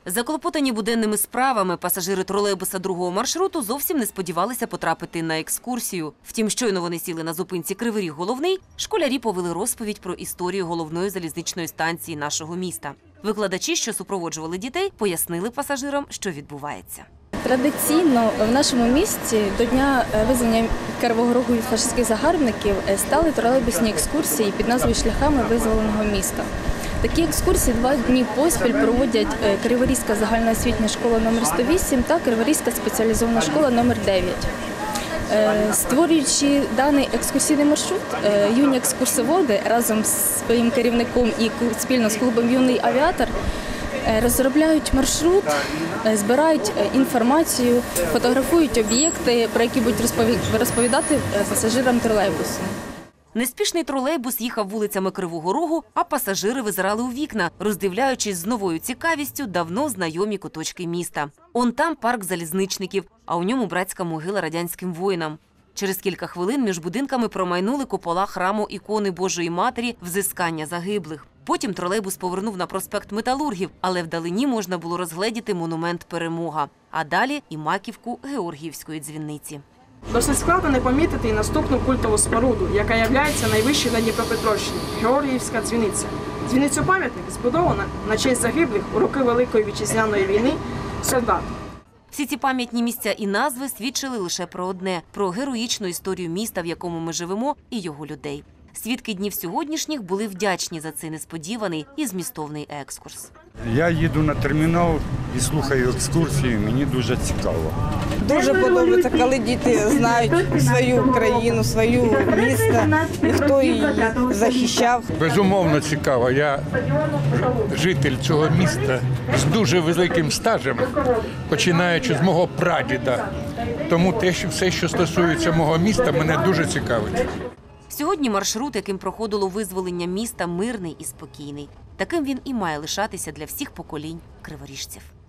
Заклопотані буденними справами пасажири тролейбуса другого маршруту зовсім не сподівалися потрапити на екскурсію. Втім, щойно вони сіли на зупинці Кривий Ріг Головний, школярі повели розповідь про історію головної залізничної станції нашого міста. Викладачі, що супроводжували дітей, пояснили пасажирам, що відбувається. Традиційно в нашому місті до дня визволення Кривого Рогу від фашистських загарбників стали тролейбусні екскурсії під назвою «Шляхами визволеного міста». Такі екскурсії 2 дні поспіль проводять Криворізька загальноосвітня школа номер 108 та Криворізька спеціалізована школа номер 9. Створюючи даний екскурсійний маршрут, юні екскурсоводи разом з своїм керівником і спільно з клубом «Юний авіатор» розробляють маршрут, збирають інформацію, фотографують об'єкти, про які будуть розповідати пасажирам тролейбусу. Неспішний тролейбус їхав вулицями Кривого Рогу, а пасажири визирали у вікна, роздивляючись з новою цікавістю давно знайомі куточки міста. Он там парк залізничників, а у ньому братська могила радянським воїнам. Через кілька хвилин між будинками промайнули купола храму ікони Божої Матері Взискання загиблих. Потім тролейбус повернув на проспект Металургів, але вдалині можна було розгледіти монумент «Перемога», а далі і маківку Георгіївської дзвіниці. Досить складно не помітити і наступну культову споруду, яка являється найвищою на Дніпропетровщині – Георгіївська дзвіниця. Дзвіницю-пам'ятник збудована на честь загиблих у роки Великої Вітчизняної війни солдат. Всі ці пам'ятні місця і назви свідчили лише про одне – про героїчну історію міста, в якому ми живемо, і його людей. Свідки днів сьогоднішніх були вдячні за цей несподіваний і змістовний екскурс. Я їду на термінал і слухаю екскурсії, мені дуже цікаво. Дуже подобається, коли діти знають свою країну, своє місто, і хто її захищав. Безумовно цікаво. Я житель цього міста з дуже великим стажем, починаючи з мого прадіда. Тому все, що стосується мого міста, мене дуже цікавить. Сьогодні маршрут, яким проходило визволення міста, мирний і спокійний. Таким він і має лишатися для всіх поколінь криворіжців.